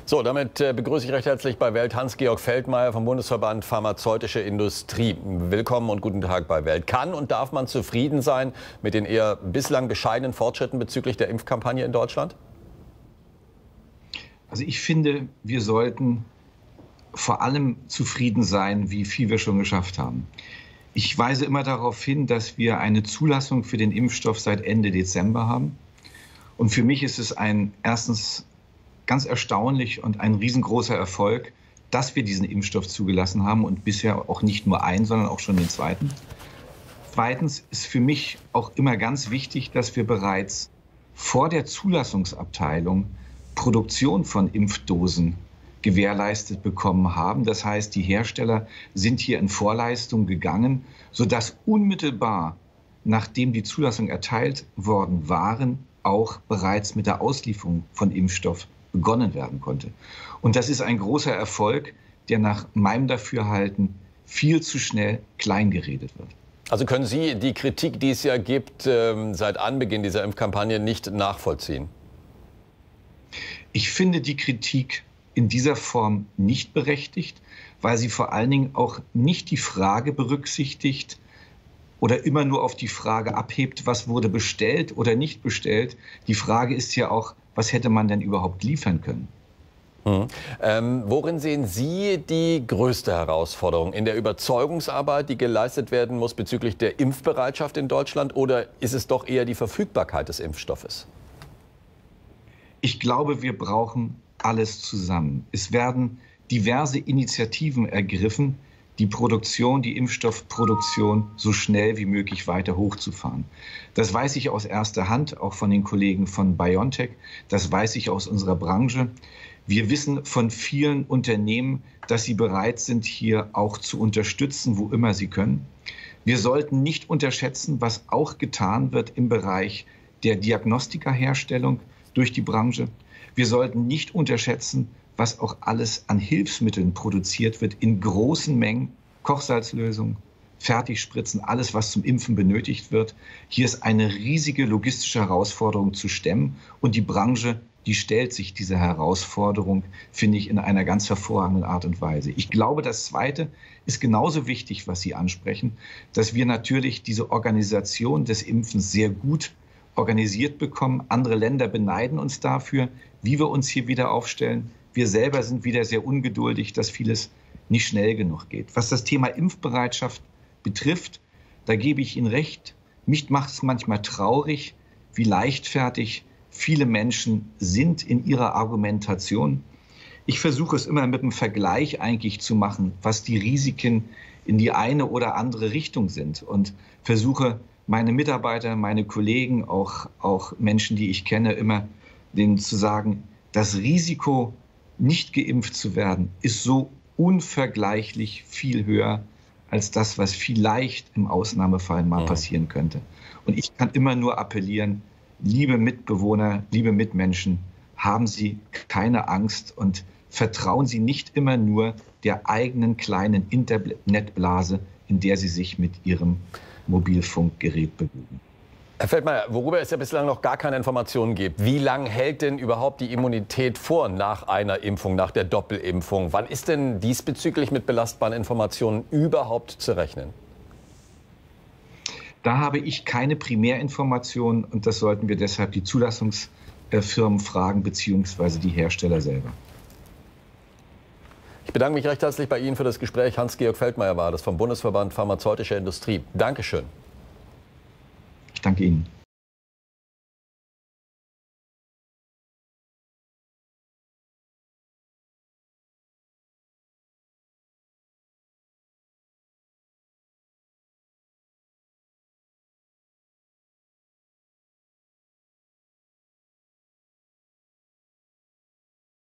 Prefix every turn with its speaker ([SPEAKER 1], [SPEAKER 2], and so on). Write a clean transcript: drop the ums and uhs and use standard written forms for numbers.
[SPEAKER 1] So, damit begrüße ich recht herzlich bei Welt Hans-Georg Feldmayer vom Bundesverband Pharmazeutische Industrie. Willkommen und guten Tag bei Welt. Kann und darf man zufrieden sein mit den eher bislang bescheidenen Fortschritten bezüglich der Impfkampagne in Deutschland?
[SPEAKER 2] Also ich finde, wir sollten vor allem zufrieden sein, wie viel wir schon geschafft haben. Ich weise immer darauf hin, dass wir eine Zulassung für den Impfstoff seit Ende Dezember haben. Und für mich ist es erstens ganz erstaunlich und ein riesengroßer Erfolg, dass wir diesen Impfstoff zugelassen haben und bisher auch nicht nur einen, sondern auch schon den zweiten. Zweitens ist für mich auch immer ganz wichtig, dass wir bereits vor der Zulassungsabteilung Produktion von Impfdosen gewährleistet bekommen haben. Das heißt, die Hersteller sind hier in Vorleistung gegangen, sodass unmittelbar, nachdem die Zulassung erteilt worden waren, auch bereits mit der Auslieferung von Impfstoff begonnen werden konnte. Und das ist ein großer Erfolg, der nach meinem Dafürhalten viel zu schnell kleingeredet wird.
[SPEAKER 1] Also können Sie die Kritik, die es ja gibt, seit Anbeginn dieser Impfkampagne nicht nachvollziehen?
[SPEAKER 2] Ich finde die Kritik in dieser Form nicht berechtigt, weil sie vor allen Dingen auch nicht die Frage berücksichtigt oder immer nur auf die Frage abhebt, was wurde bestellt oder nicht bestellt. Die Frage ist ja auch, was hätte man denn überhaupt liefern können?
[SPEAKER 1] Worin sehen Sie die größte Herausforderung? In der Überzeugungsarbeit, die geleistet werden muss bezüglich der Impfbereitschaft in Deutschland, oder ist es doch eher die Verfügbarkeit des Impfstoffes?
[SPEAKER 2] Ich glaube, wir brauchen alles zusammen. Es werden diverse Initiativen ergriffen, die Produktion, die Impfstoffproduktion so schnell wie möglich weiter hochzufahren. Das weiß ich aus erster Hand, auch von den Kollegen von BioNTech. Das weiß ich aus unserer Branche. Wir wissen von vielen Unternehmen, dass sie bereit sind, hier auch zu unterstützen, wo immer sie können. Wir sollten nicht unterschätzen, was auch getan wird im Bereich der Diagnostikerherstellung durch die Branche. Wir sollten nicht unterschätzen, was auch alles an Hilfsmitteln produziert wird in großen Mengen, Kochsalzlösungen, Fertigspritzen, alles, was zum Impfen benötigt wird. Hier ist eine riesige logistische Herausforderung zu stemmen und die Branche, die stellt sich dieser Herausforderung, finde ich, in einer ganz hervorragenden Art und Weise. Ich glaube, das Zweite ist genauso wichtig, was Sie ansprechen, dass wir natürlich diese Organisation des Impfens sehr gut organisiert bekommen. Andere Länder beneiden uns dafür, wie wir uns hier wieder aufstellen. Wir selber sind wieder sehr ungeduldig, dass vieles nicht schnell genug geht. Was das Thema Impfbereitschaft betrifft, da gebe ich Ihnen recht. Mich macht es manchmal traurig, wie leichtfertig viele Menschen sind in ihrer Argumentation. Ich versuche es immer mit einem Vergleich eigentlich zu machen, was die Risiken in die eine oder andere Richtung sind, und versuche meine Mitarbeiter, meine Kollegen, auch Menschen, die ich kenne, immer denen zu sagen, das Risiko, nicht geimpft zu werden, ist so unvergleichlich viel höher als das, was vielleicht im Ausnahmefall mal passieren könnte. Und ich kann immer nur appellieren, liebe Mitbewohner, liebe Mitmenschen, haben Sie keine Angst und vertrauen Sie nicht immer nur der eigenen kleinen Internetblase, in der Sie sich mit Ihrem Mobilfunkgerät bewegen.
[SPEAKER 1] Herr Feldmayer, worüber es ja bislang noch gar keine Informationen gibt. Wie lange hält denn überhaupt die Immunität vor nach einer Impfung, nach der Doppelimpfung? Wann ist denn diesbezüglich mit belastbaren Informationen überhaupt zu rechnen?
[SPEAKER 2] Da habe ich keine Primärinformationen, und das sollten wir deshalb die Zulassungsfirmen fragen, beziehungsweise die Hersteller selber.
[SPEAKER 1] Ich bedanke mich recht herzlich bei Ihnen für das Gespräch. Hans-Georg Feldmayer war das vom Bundesverband Pharmazeutische Industrie. Dankeschön.
[SPEAKER 2] Ich danke Ihnen.